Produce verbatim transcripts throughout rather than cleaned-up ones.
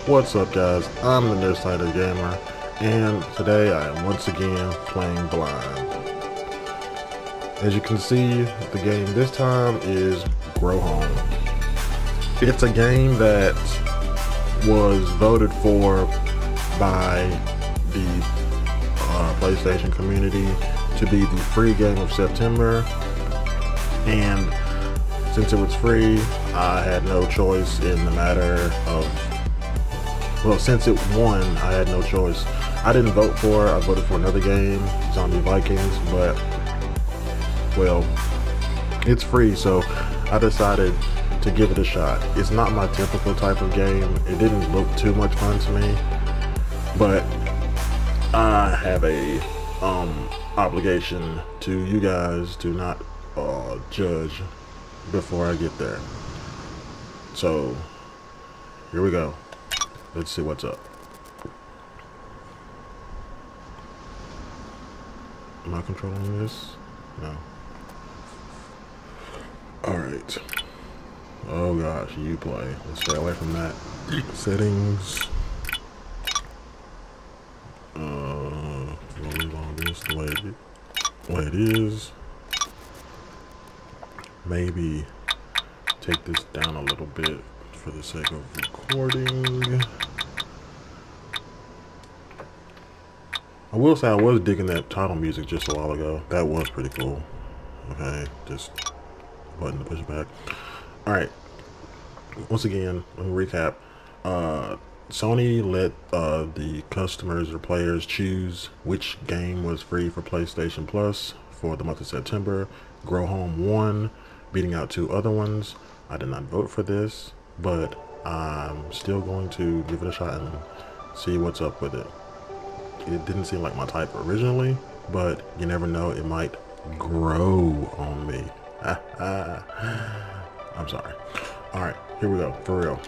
What's up, guys? I'm the Nearsighted Gamer, and today I am once again playing blind. As you can see, the game this time is Grow Home. It's a game that was voted for by the uh, PlayStation community to be the free game of September, and since it was free, I had no choice in the matter of Well, since it won, I had no choice. I didn't vote for it. I voted for another game, Zombie Vikings, but, well, it's free, so I decided to give it a shot. It's not my typical type of game. It didn't look too much fun to me, but I have a um, obligation to you guys to not uh, judge before I get there. So, here we go. Let's see what's up. Am I controlling this? No. Alright. Oh gosh, you play. Let's stay away from that. Settings. Uh, we'll leave all this the way it, the way it is. Maybe take this down a little bit for the sake of recording. I will say I was digging that title music just a while ago. That was pretty cool. Okay, just button to push back. Alright, once again, let me recap. Uh, Sony let uh, the customers or players choose which game was free for PlayStation Plus for the month of September. Grow Home won, beating out two other ones. I did not vote for this, but I'm still going to give it a shot and see what's up with it. It didn't seem like my type originally, but you never know, it might grow on me. I'm sorry. Alright, here we go, for real.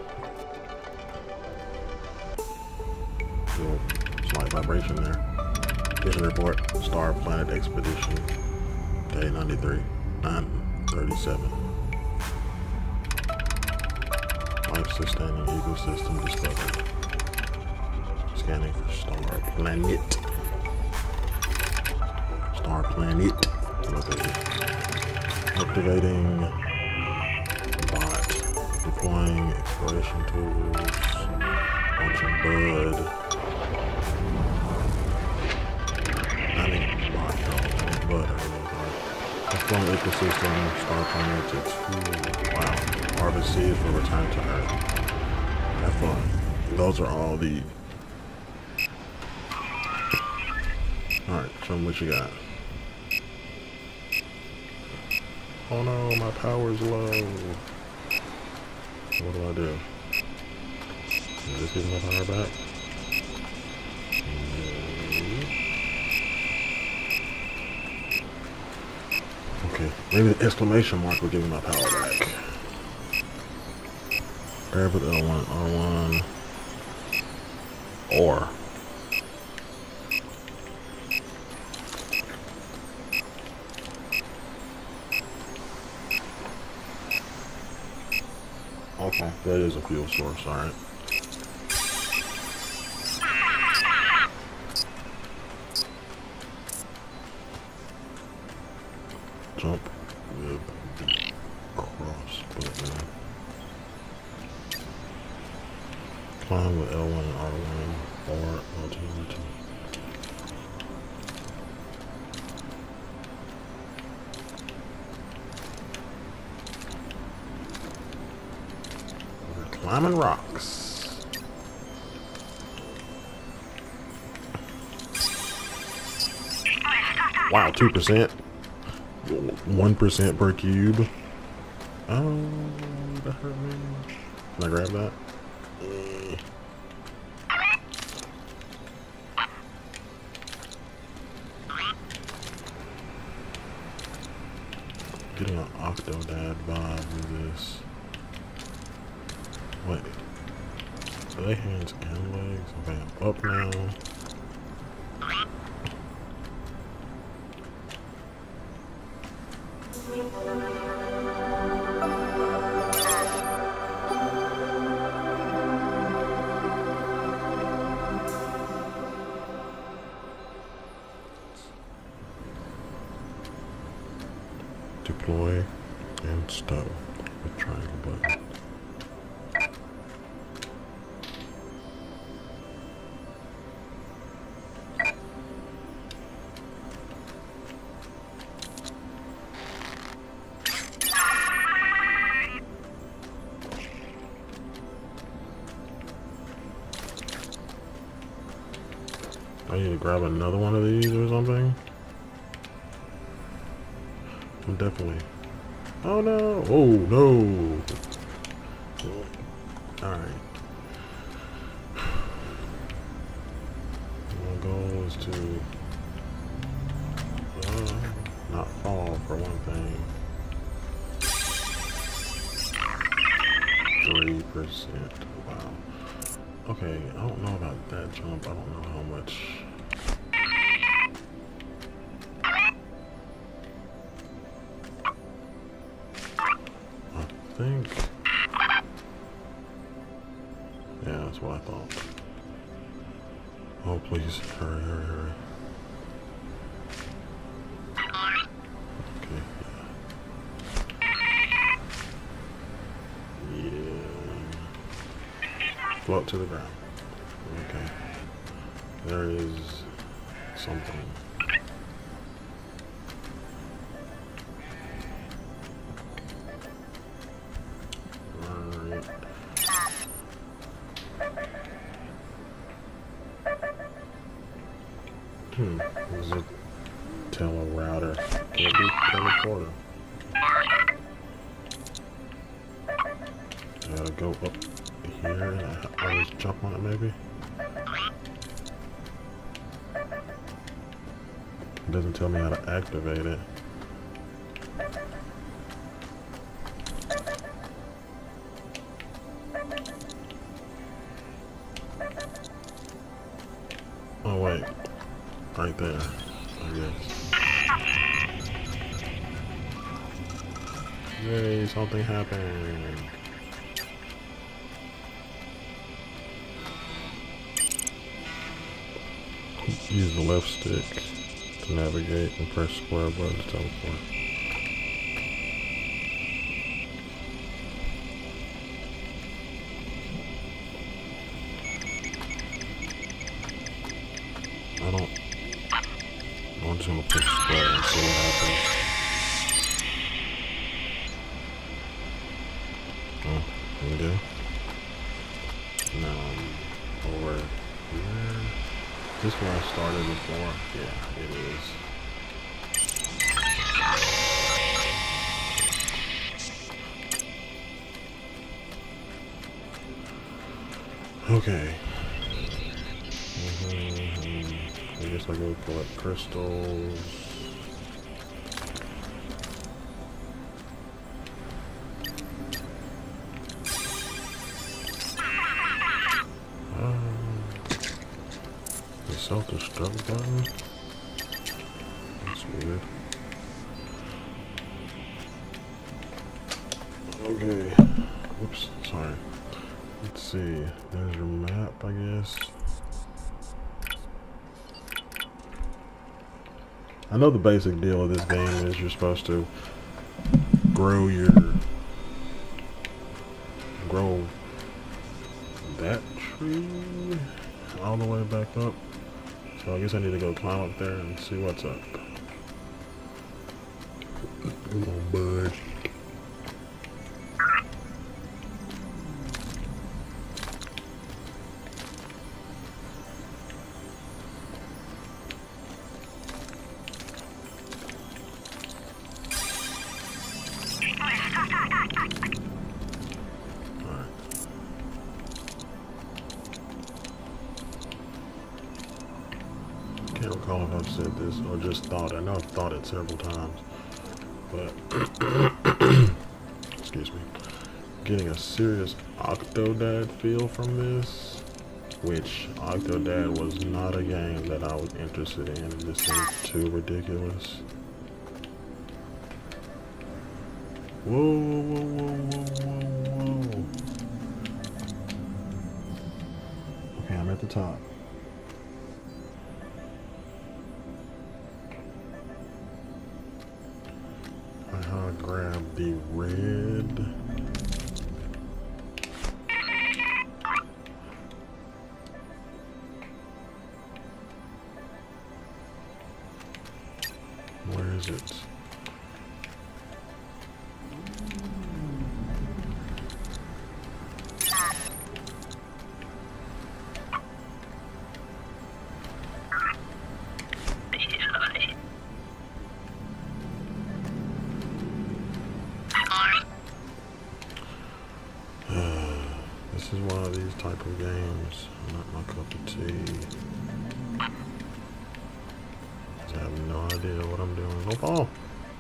Little slight vibration there. Mission report, Star Planet Expedition, day ninety-three, nine thirty-seven. Life-sustaining ecosystem discovered. Scanning for star planet. Star planet. Activating bot. Deploying exploration tools. Launching bud. I mean bot though. Bud. Exploring ecosystem. Star planet to wow. Harvest seed for return to Earth. Have fun. Those are all the. Alright, show me what you got. Oh no, my power's low. What do I do? Is this getting my power back? Okay, maybe the exclamation mark will give me my power back. Grab with L one, R one, or. Okay, that is a fuel source, alright. Jump with the cross button. Climb with L one and R one or L two and R two. Climbing rocks. Wow, two percent. one percent per cube. Oh, that hurt me. Can I grab that? Getting an Octodad vibe with this. Wait, are they hands and legs? Okay, I'm up now. Deploy and stow with triangle button. I need to grab another one of these or something. I'm definitely. Oh no! Oh no! Alright. My goal is to uh, not fall for one thing. Three percent. Wow. Okay, I don't know about that jump. I don't know how much. I think. Yeah, that's what I thought. Oh, please. Hurry, hurry, hurry. Okay, yeah. Yeah. Float to the ground. Okay. There is something. Alright. Hmm. Is it telerouter? Can't be teleporter. I gotta go up here and I always jump on it maybe? It doesn't tell me how to activate it. Oh wait, right there, I guess. Yay, something happened. Use the left stick to navigate and press square button to teleport. I don't. I'm just gonna push square and see what happens. Oh, there we go. Now I'm over here. Is this where I started before? Yeah, it is. Okay. Mm-hmm. I guess I go collect crystals. Self-destruct button? That's weird. Okay. Whoops, sorry. Let's see. There's your map, I guess. I know the basic deal of this game is you're supposed to grow your... grow that tree all the way back up. So I guess I need to go climb up there and see what's up. Come on, bud. I can't recall if I've said this or just thought. I know I've thought it several times, but excuse me. Getting a serious Octodad feel from this, which Octodad was not a game that I was interested in. This seems too ridiculous. Whoa, whoa, whoa, whoa, whoa, whoa. Okay, I'm at the top. Alright. how to grab the red. Where is it? This is one of these type of games, not my cup of tea. I have no idea what I'm doing. Don't fall.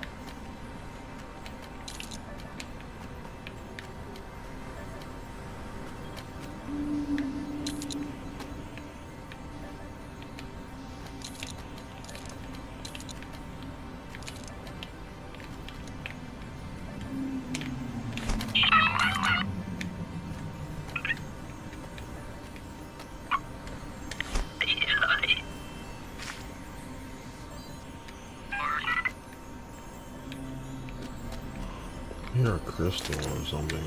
Here a crystal or something.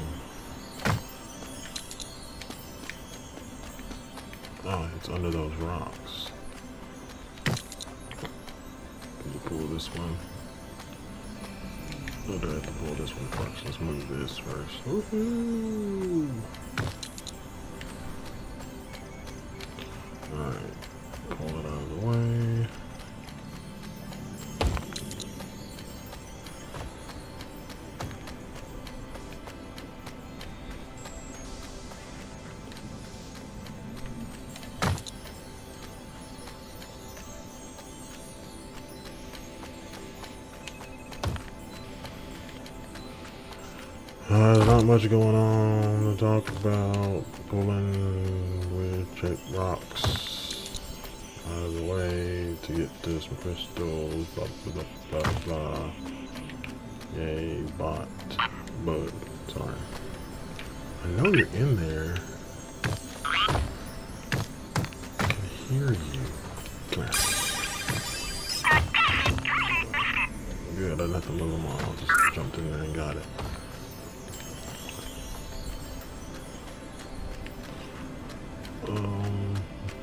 Oh, it's under those rocks. Can you pull this one? Oh, do I have to pull this one first? Let's move this first. Woohoo! Alright, pull it out of the way. Uh, there's not much going on to talk about. Pulling with check rocks out of the way to get to some crystals. Blah blah blah blah blah. Yay, bot. Bug. Sorry. I know you're in there. I can hear you. Come here. Good, I didn't have to move them all. I just jumped in there and got it. Um,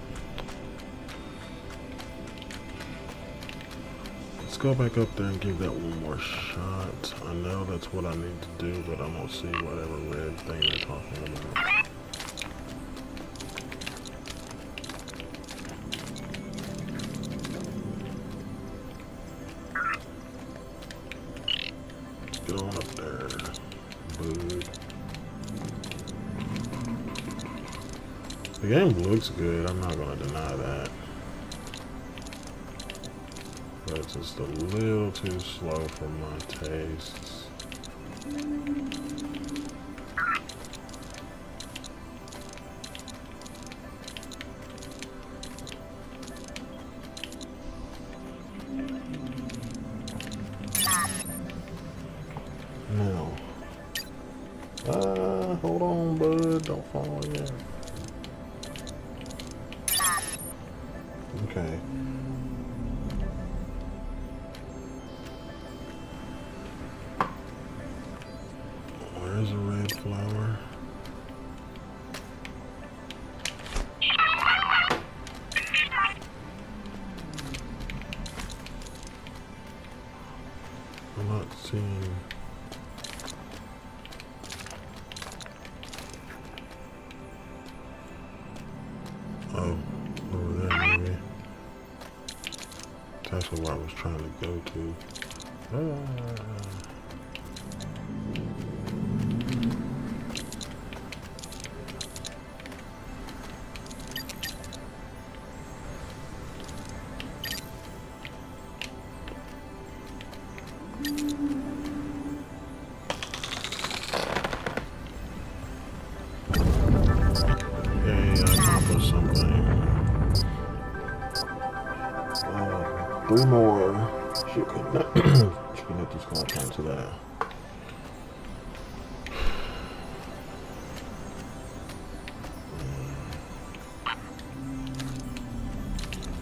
let's go back up there and give that one more shot. I know that's what I need to do, but I'm gonna see whatever red thing they're talking about. Get on up there, bud. The game looks good, I'm not going to deny that. But it's just a little too slow for my tastes. Now. Ah, hold on, bud, don't fall again. Okay. Where's a red flower? I'm not seeing. Oh, over there maybe. That's actually where I was trying to go to. Ah. Three more. Should connect. Should connect this content to that.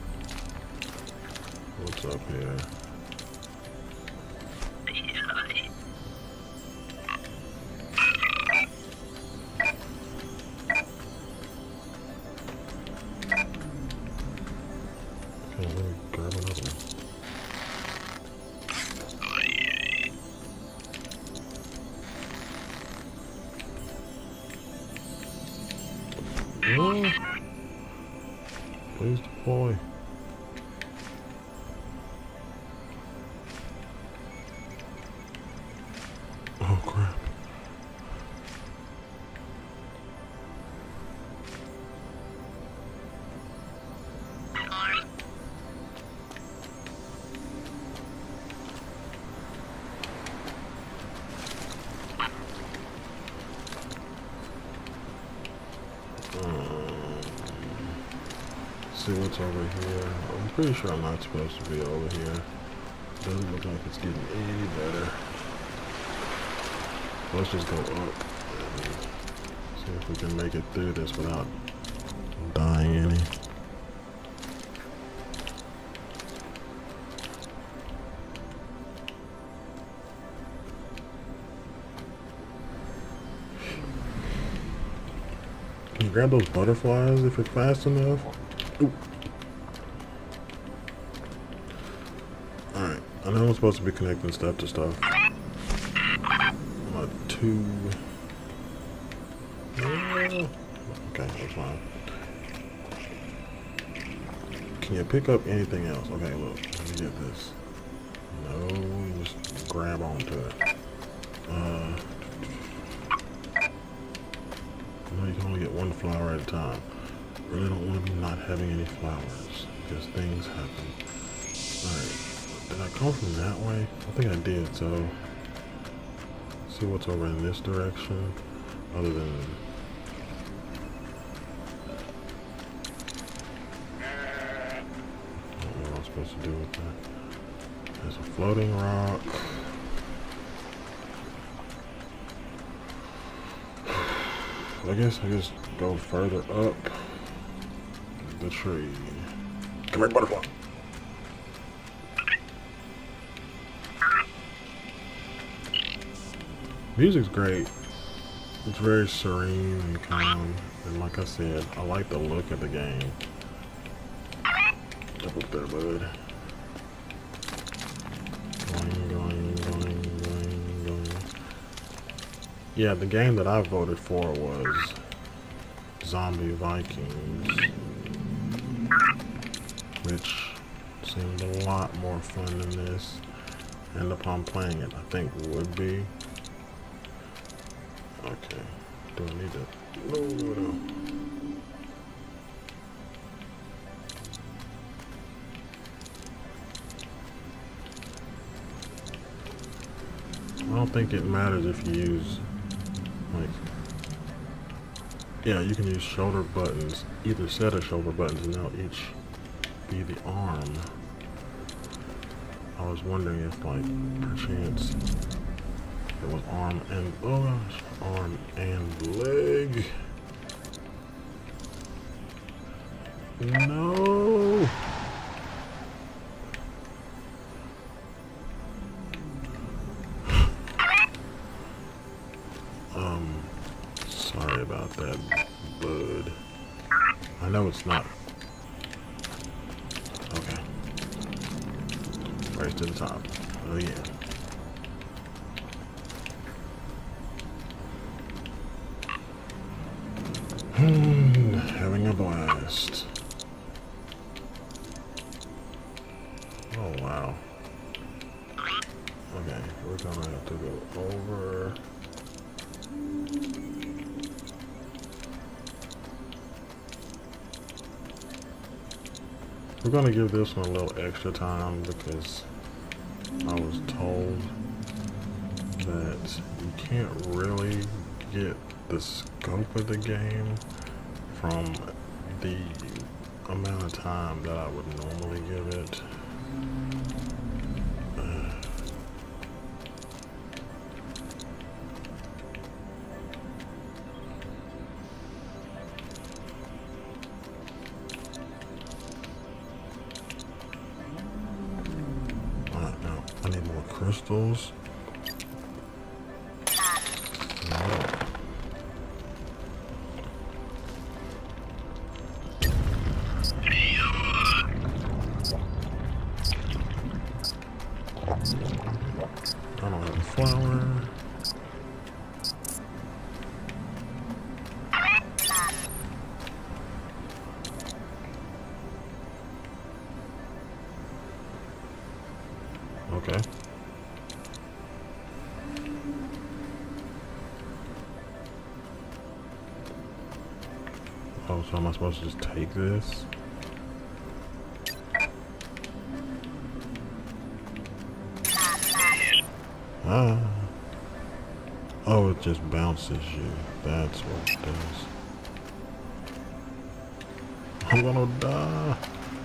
What's up here? Oh. Please deploy. Oh crap. See what's over here. I'm pretty sure I'm not supposed to be over here. Doesn't look like it's getting any better. Let's just go up and see if we can make it through this without dying any. Can you grab those butterflies if you're fast enough? Ooh. Alright, I know I'm supposed to be connecting stuff to stuff. My two. Yeah. Okay, that's fine. Can you pick up anything else? Okay, look, let me get this. No, just grab onto it. Uh, no, you can only get one flower at a time. Really don't want to be not having any flowers because things happen. Alright, did I come from that way? I think I did, so see what's over in this direction other than I don't know what I'm supposed to do with that. There's a floating rock. I guess I just go further up the tree. Come here, butterfly. Music's great. It's very serene and calm. And like I said, I like the look of the game. Jump up there, bud. Going, going, going, going, going. Yeah, the game that I voted for was Zombie Vikings, which seemed a lot more fun than this, and upon playing it I think would be. Okay, do I need to? No, no, no. I don't think it matters if you use, like, yeah, you can use shoulder buttons, either set of shoulder buttons, and they'll each be the arm. I was wondering if, like, perchance it was arm and, oh gosh, arm and leg. No! um, sorry about that, bud. I know it's not. Okay. Race to the top. Oh yeah. Hmm, having a blast. Oh wow. Okay, we're gonna have to go over. We're gonna give this one a little extra time because I was told that you can't really get the scope of the game from the amount of time that I would normally give it. Uh, Alright, now I need more crystals. I don't have a flower. So am I supposed to just take this? Ah. Oh, it just bounces you. That's what it does. I'm gonna die.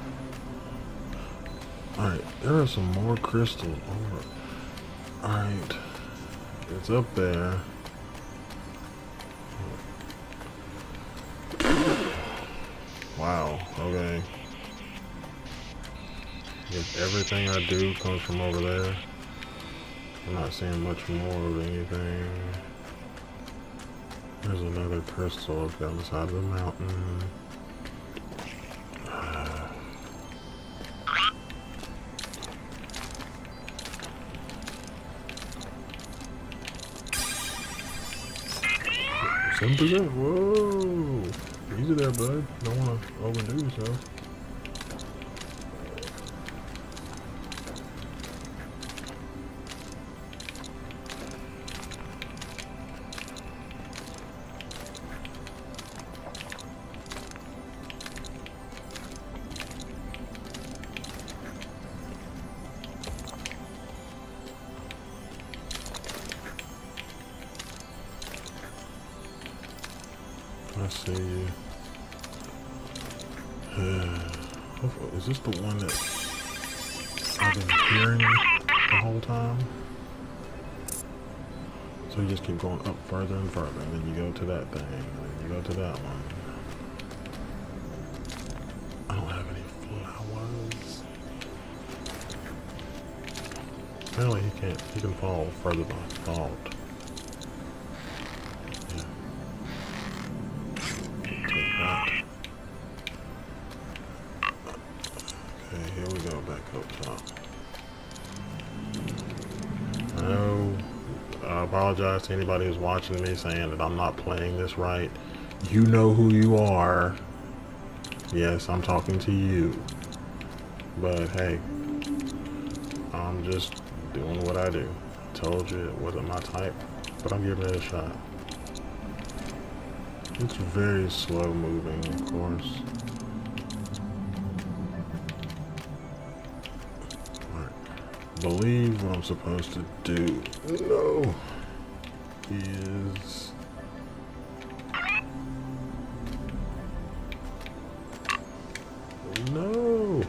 Alright, there are some more crystals. Alright. It's up there. Wow, okay. If everything I do comes from over there, I'm not seeing much more of anything. There's another crystal up down the side of the mountain. Seven percent. Whoa! Easy there, bud. Don't want to overdo yourself. I see you. Is this the one that I've been hearing the whole time? So you just keep going up further and further, and then you go to that thing, and then you go to that one. I don't have any flowers. Apparently he can't, he can fall further than I thought. I apologize to anybody who's watching me saying that I'm not playing this right. You know who you are. Yes, I'm talking to you. But hey, I'm just doing what I do. I told you it wasn't my type, but I'm giving it a shot. It's very slow moving, of course. Believe what I'm supposed to do. No. Is no.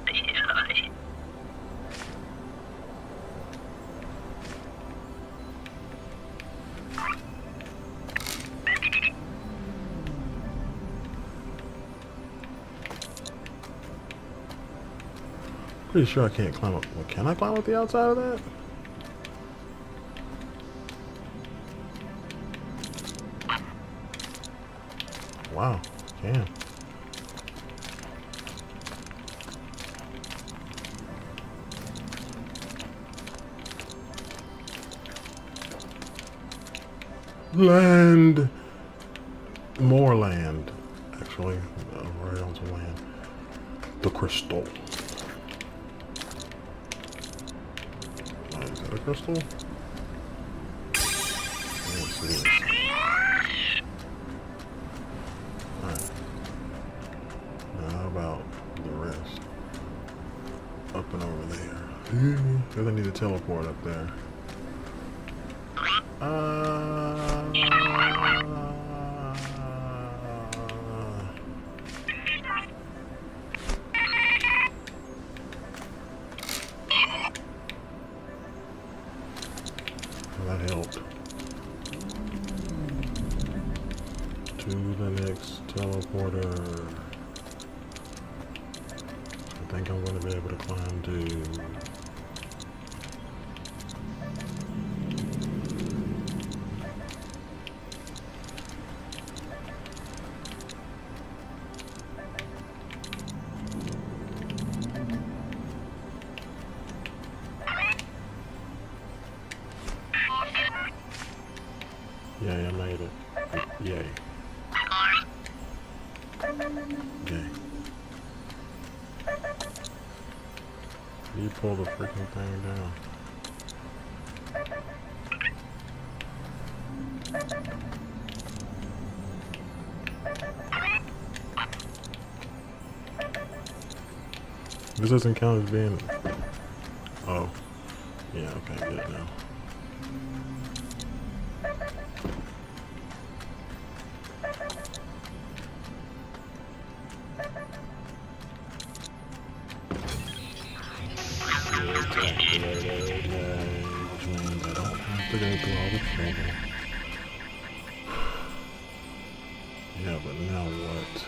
Pretty sure I can't climb up. Well, can I climb up the outside of that? Wow, can. Land. More land. Actually, uh, right onto land. The crystal. Is that a crystal? Yes, it is. Alright. Now how about the rest? Up and over there. Because I need to teleport up there. Uh, that helped. To the next teleporter. I think I'm going to be able to climb to. Yay, I made it. Yay. Yay. You pull the freaking thing down. This doesn't count as being... Oh. Yeah, okay, I get it now. Which means I don't have to go through all the trouble. Yeah, but now what?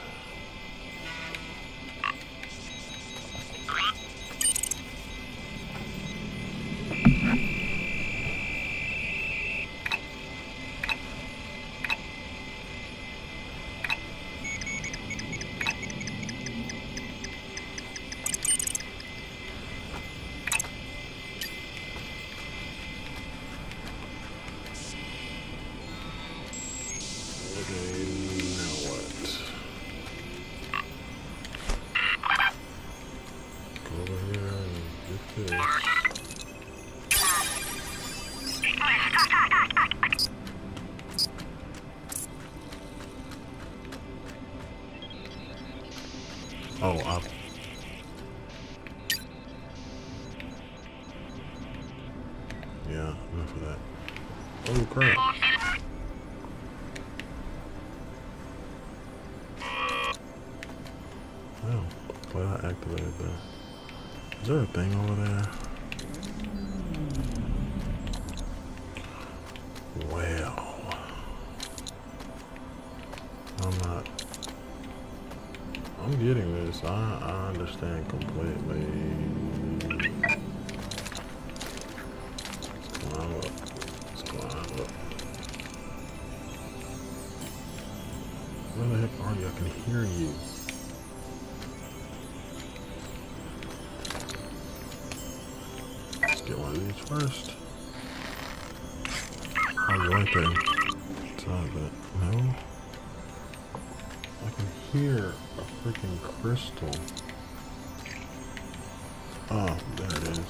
Oh, up. Yeah, enough of that. Oh, crap. Oh, glad I activated that. Is there a thing over there? Well, I'm not. I'm getting this. I, I understand completely. Let's climb up. Let's climb up. Where the heck are you? I can hear you. Let's get one of these first. Oh, you're right there. It's not that. No. I can hear a freaking crystal. Oh, there it is.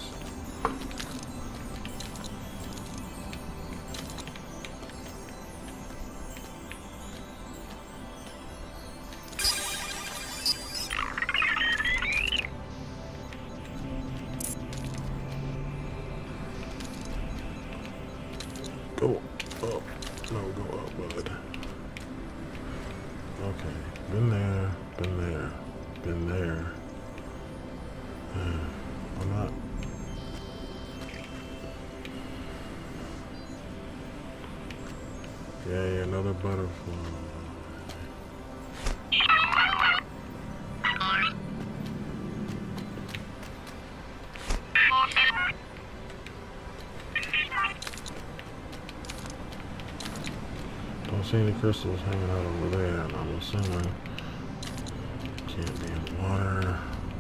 Go up. No, go up, bud. Okay. Been there. Been there. Been there. I'm not. Yay, another butterfly. Don't see any crystals hanging out over there, and I'm assuming can't be in water.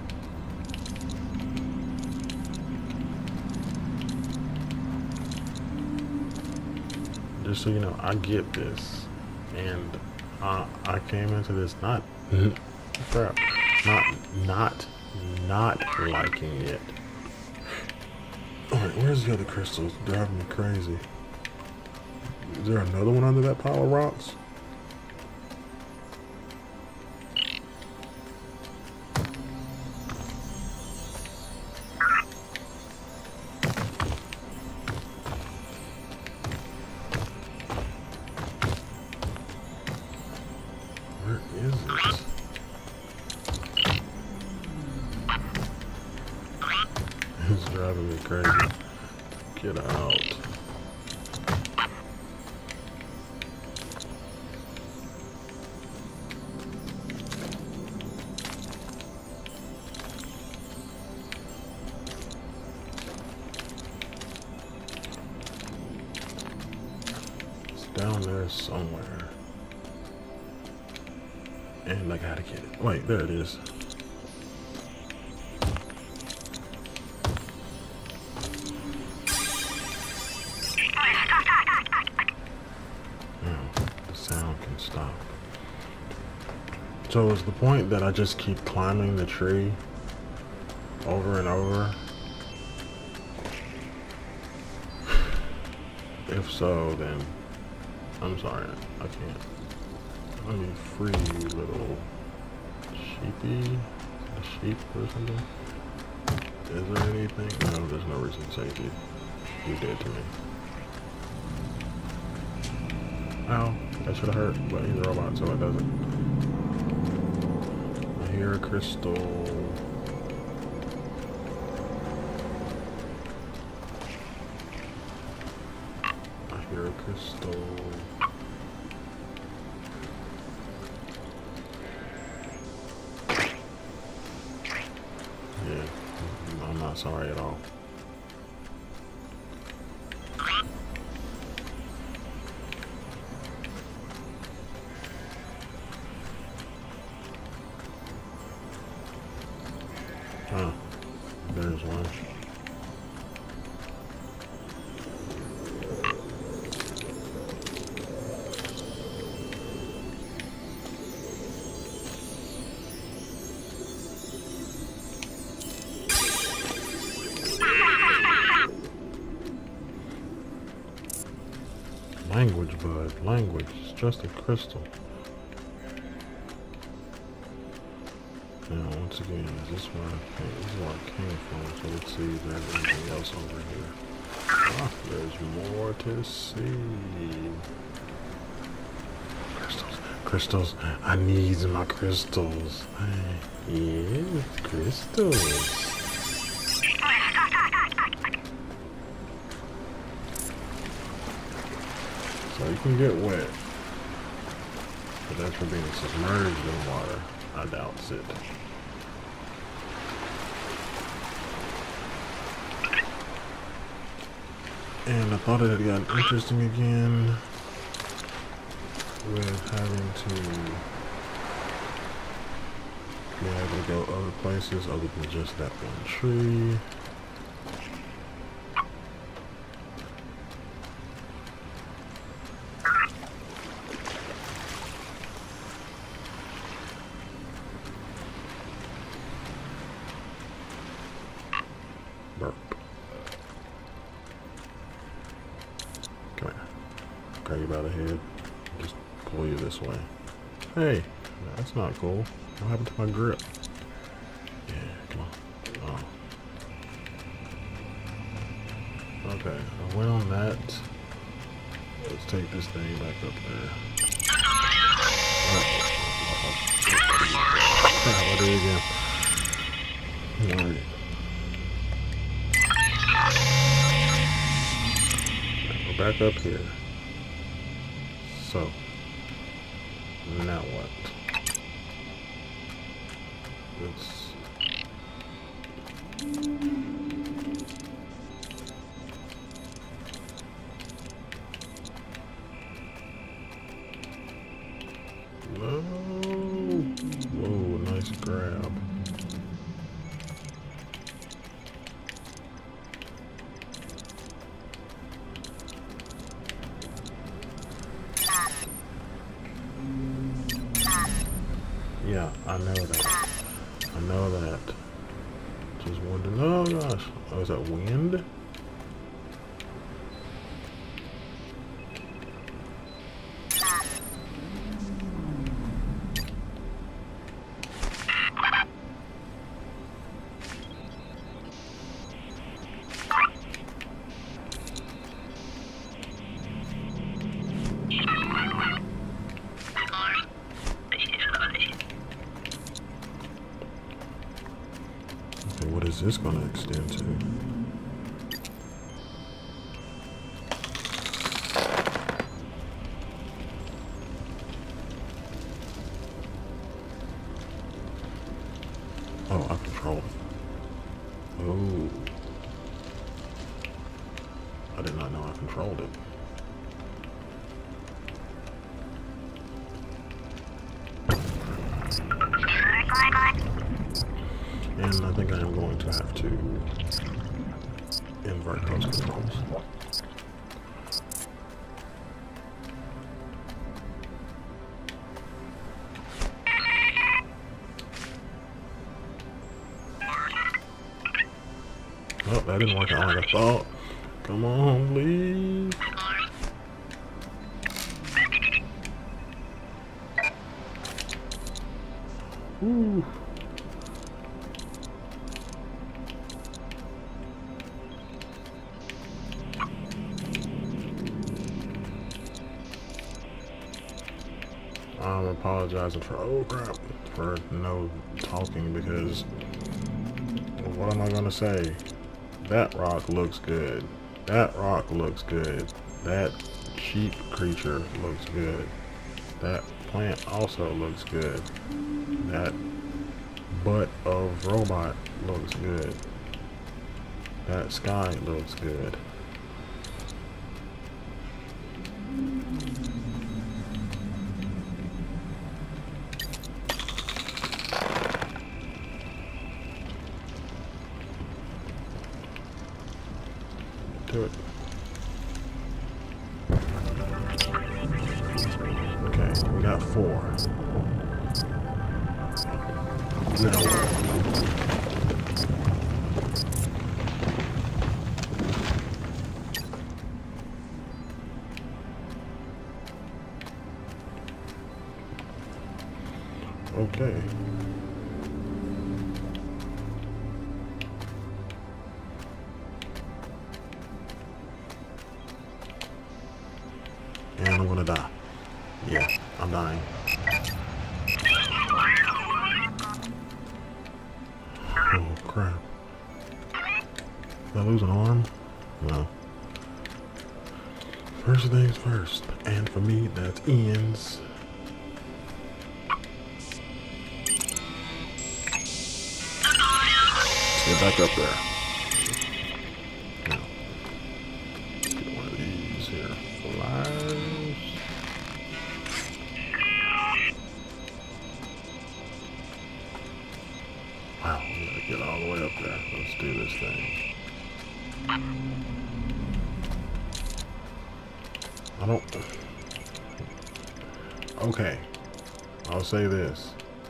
Just so you know, I get this, and uh, I came into this not crap, not not not liking it. All right, where's the other crystals? Driving me crazy. Is there another one under that pile of rocks? Where is it? It's driving me crazy. Get out. Down there somewhere. And I gotta get it. Wait, there it is. Oh, the sound can stop. So is the point that I just keep climbing the tree over and over? If so, then I'm sorry, I can't. Let me free you little sheepy, a sheep or something. Is there anything? No, there's no reason to save you. You did to me. Ow, that should have hurt, but he's a robot, so it doesn't. I hear a crystal. I hear a crystal. Yeah, I'm not sorry at all. Huh, there's one. Language, bud. Language. It's just a crystal. Now, once again, is this where I came, this is where I came from? So let's see if there's anything else over here. Ah, there's more to see. Crystals. Crystals. I need my crystals. Yeah, crystals. So you can get wet, but that's for being submerged in water. I doubt it. And I thought it had gotten interesting again with having to be able to go other places other than just that one tree. Burp. Come here. Grab you by the head. Just pull you this way. Hey, that's not cool. What happened to my grip? Yeah, come on. Oh. Okay, I went on that. Let's take this thing back up there. I'll do it again. Alright. We're back up here. So, now what? Let's... No! Whoa, nice grab. Yeah, I know that. I know that. Just wondering. Oh gosh. Oh, is that wind? What is this going to extend to? Oh, I control it. Oh. I did not know I controlled it. And I think I am going to have to invert those controls. Oh, that didn't work out like I thought. Come on, please. Woo. I'm apologizing for oh crap for no talking because what am I gonna say? That rock looks good. That rock looks good. That sheep creature looks good. That plant also looks good. That butt of robot looks good. That sky looks good. Do it. Okay, we got four. No. Okay. And I'm gonna die. Yeah, I'm dying. Oh crap. Did I lose an arm? No. First things first. And for me, that's Ian's. Get back up there. Now, let's get one of these here. Flyers. Wow, we gotta get all the way up there. Let's do this thing. I don't... Okay. I'll say this.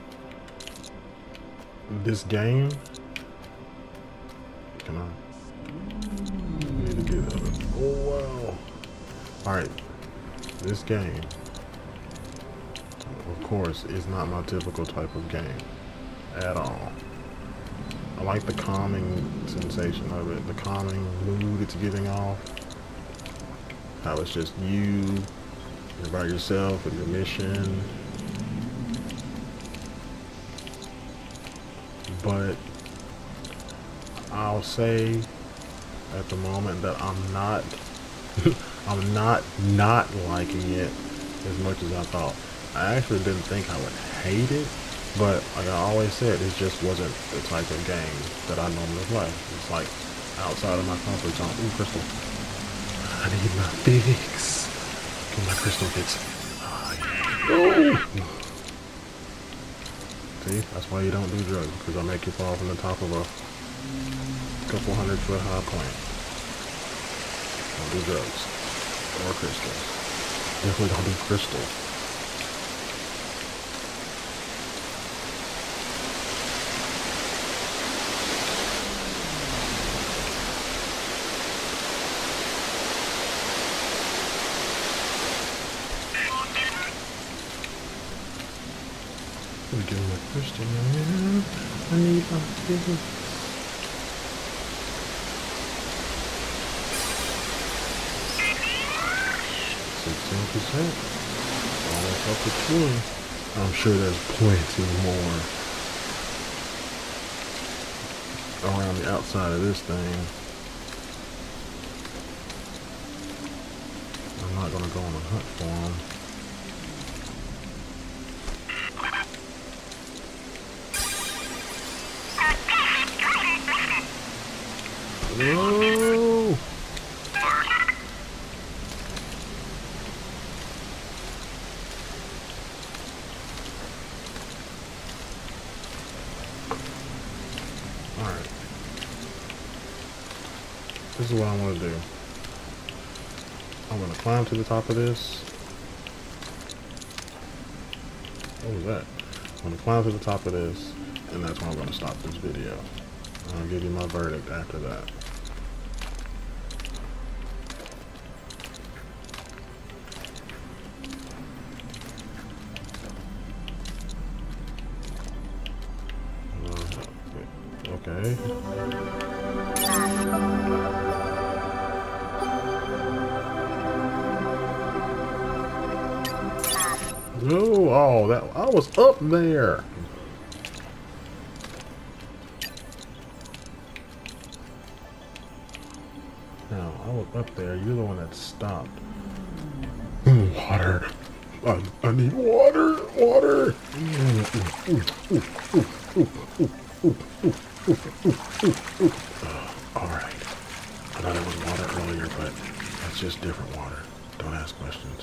This game... Can I? Need to get out of it. Oh wow! Alright, this game, of course, is not my typical type of game at all. I like the calming sensation of it, the calming mood it's giving off. How it's just you, you're by yourself with your mission. But I'll say at the moment that I'm not I'm not not liking it as much as I thought. I actually didn't think I would hate it, but like I always said, it just wasn't the type of game that I normally play. It's like outside of my comfort zone. Ooh, crystal. I need my fix. Get my crystal fix. Oh, yeah. Oh. See, that's why you don't do drugs, because I make you fall from the top of a couple hundred foot high plant. Don't do drugs. Or crystals. Definitely don't do crystal. Let me get my crystal now. I need my fix. sixteen percent. Almost up to twenty. I'm sure there's plenty more around the outside of this thing. I'm not going to go on a hunt for them. Whoa! Alright. This is what I want to do. I'm going to climb to the top of this. What was that? I'm going to climb to the top of this, and that's when I'm going to stop this video. I'll give you my verdict after that. Uh, okay. No. go? Oh, that I was up there. No, I was up there. You're the one that stopped. Water. I, I need water. Water. Alright. I thought it was water earlier, but that's just different water. Don't ask questions.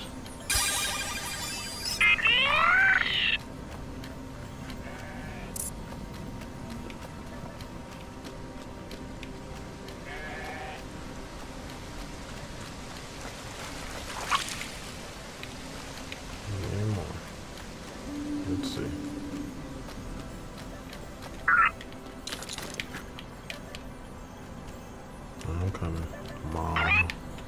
Let's see. I'm coming, Mom.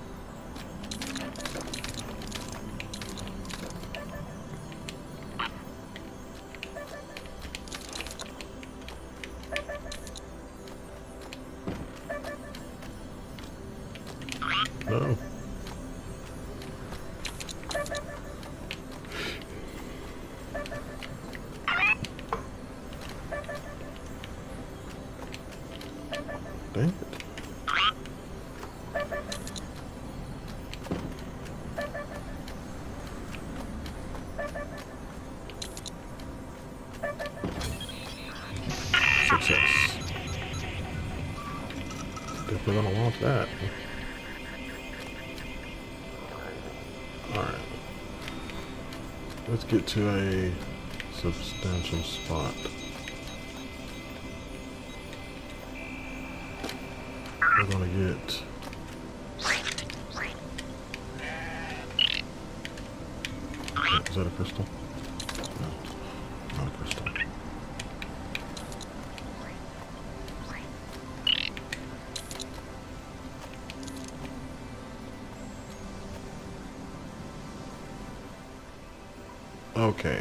No. Dang it. Success. If we're gonna launch that. Alright. Let's get to a substantial spot. We're gonna get is that a crystal? No, not a crystal. Okay.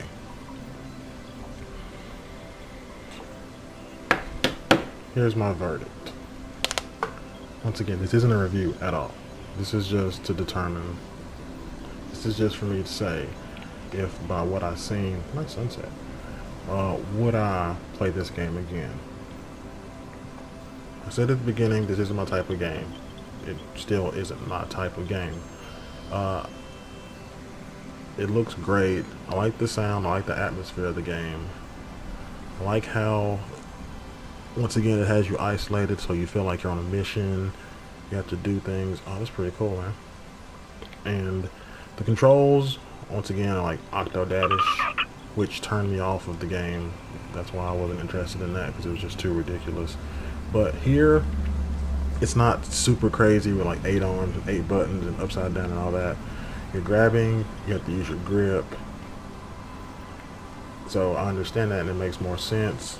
Here's my verdict. Once again, this isn't a review at all. This is just to determine, this is just for me to say if by what I've seen, nice sunset, uh, would I play this game again? I said at the beginning, this isn't my type of game. It still isn't my type of game. Uh, it looks great. I like the sound, I like the atmosphere of the game. I like how, once again, it has you isolated, so you feel like you're on a mission. You have to do things. Oh, that's pretty cool, man. And the controls, once again, are like Octodadish, which turned me off of the game. That's why I wasn't interested in that, because it was just too ridiculous. But here, it's not super crazy with like eight arms and eight buttons and upside down and all that. You're grabbing, you have to use your grip. So I understand that, and it makes more sense.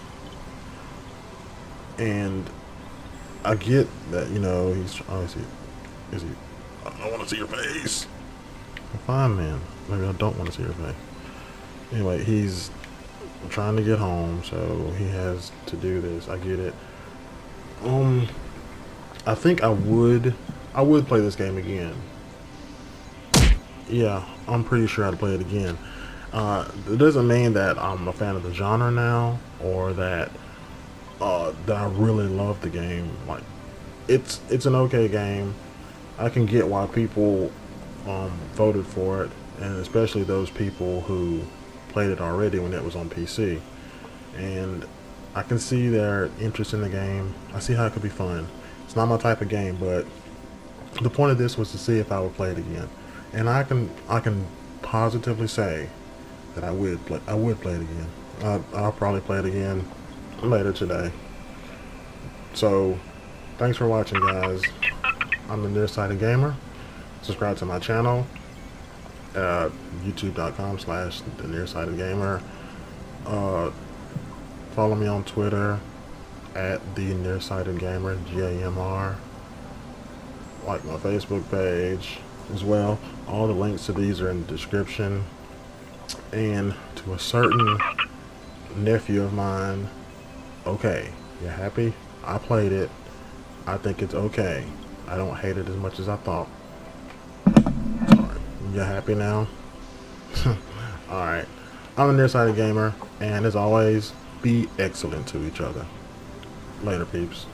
And I get that, you know, he's, oh, is he, is he, I want to see your face. Fine, man. Maybe I don't want to see your face. Anyway, he's trying to get home, so he has to do this. I get it. Um, I think I would, I would play this game again. Yeah, I'm pretty sure I'd play it again. Uh, it doesn't mean that I'm a fan of the genre now, or that Uh, that I really love the game. Like, it's it's an okay game. I can get why people um, voted for it, and especially those people who played it already when it was on P C. And I can see their interest in the game. I see how it could be fun. It's not my type of game, but the point of this was to see if I would play it again. And I can I can positively say that I would play I would play it again. I, I'll probably play it again later today. So thanks for watching, guys. I'm the Nearsighted Gamer. Subscribe to my channel at youtube dot com slash the Nearsighted Gamer. Uh, follow me on Twitter at the Nearsighted Gamer, G A M R. Like my Facebook page as well. All the links to these are in the description. And to a certain nephew of mine, okay, you happy? I played it. I think it's okay. I don't hate it as much as I thought. Sorry. You happy now? Alright. I'm a Nearsighted gamer, and as always, be excellent to each other. Later, peeps.